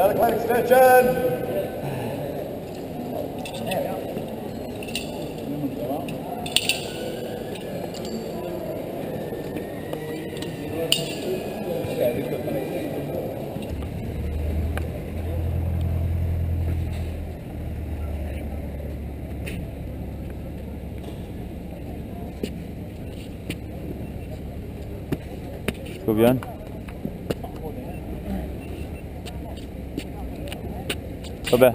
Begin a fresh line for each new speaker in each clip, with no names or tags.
Belly leg extension.
Kom igen. Tobbe.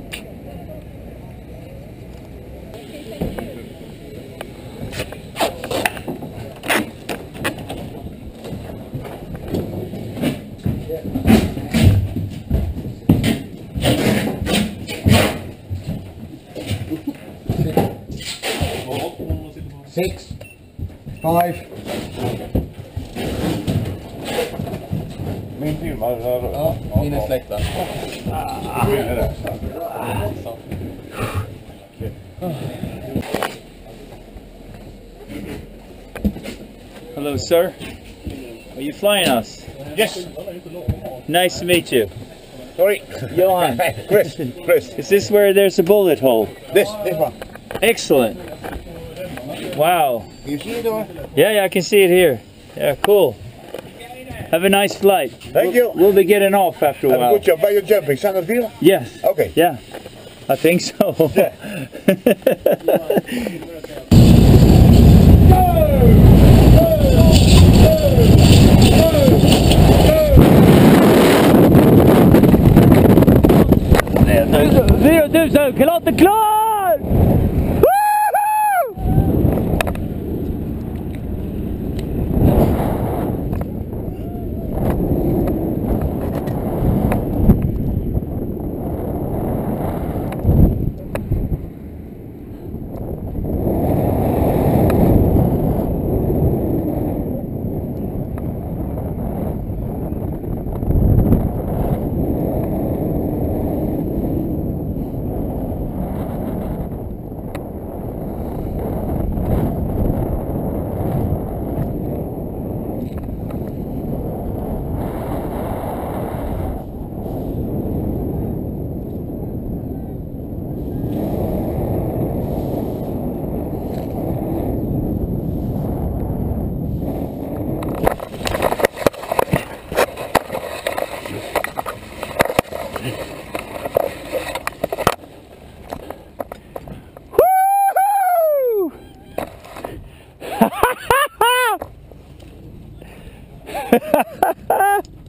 Six, 5.
Min filmar.
Ja, min är släckta.
Hello, sir. Are you flying us?
Yes.
Nice to meet you.
Sorry.
Johan.
Chris.
Is this where there's a bullet hole?
This one.
Excellent. Wow.
You see it or?
Yeah, I can see it here. Yeah, cool. Have a nice flight.
Thank you.
We'll be getting off after a
Have a
while.
good job. Where you jumping? Sannerville?
Yes.
Okay.
Yeah. I think so.
Yeah.
Du så, klart är klar! Ha ha ha!